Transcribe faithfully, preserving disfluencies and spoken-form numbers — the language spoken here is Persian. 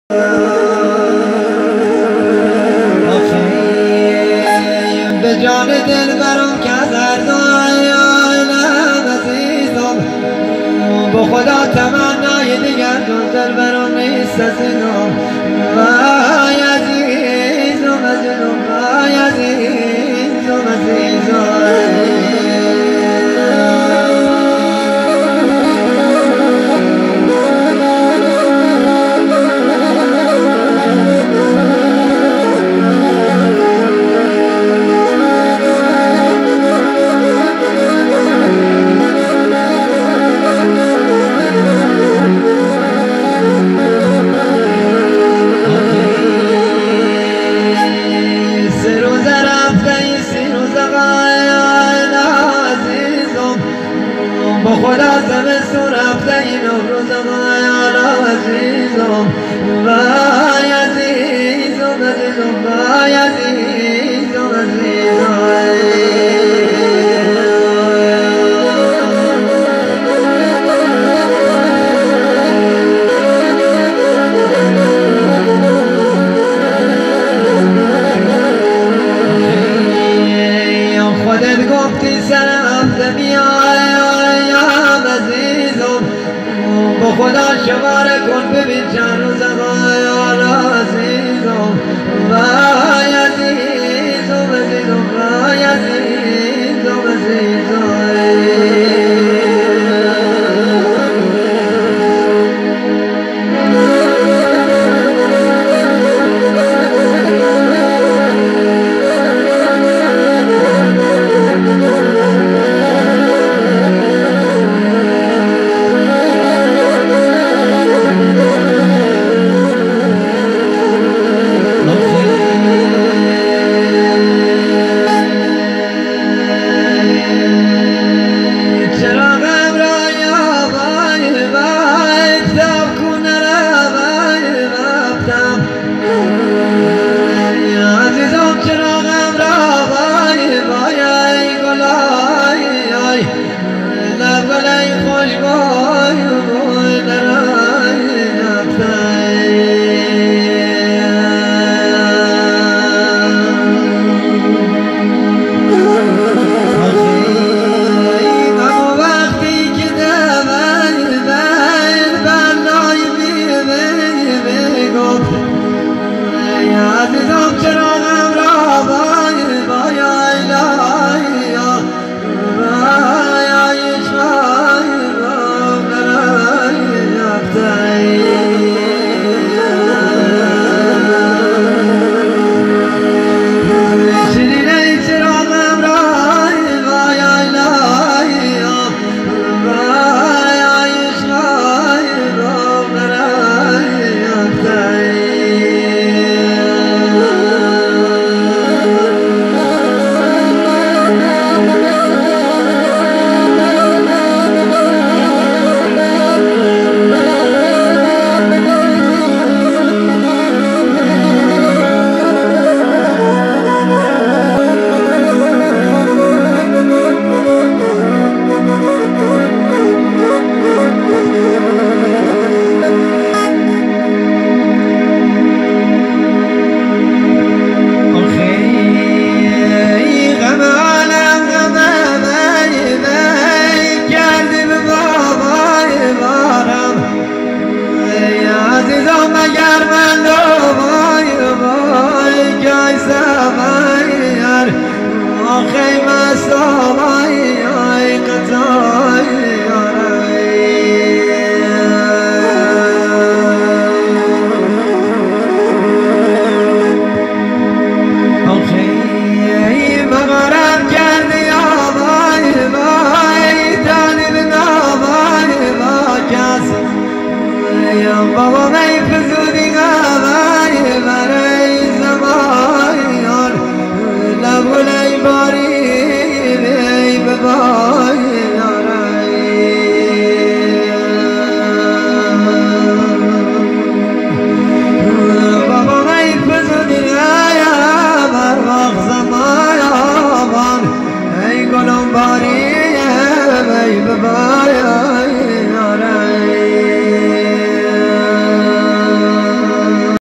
به جان دل برم که در دایان عزیزم با خدا تمنای دیگر جز دل برم نیست از اینم وای عزیزم عزیزم وای عزیزم عزیزم با خدا زمستون رفته این روز غایان عزیزم وای عزیزم عزیزم وای عزیزم عزیزم خودت گفتی سر هفته بیای با خدا شماره کن ببین چند روز غایان عزیزم وای عزیزم عزیزم وای عزیزم عزیزم آخه مسا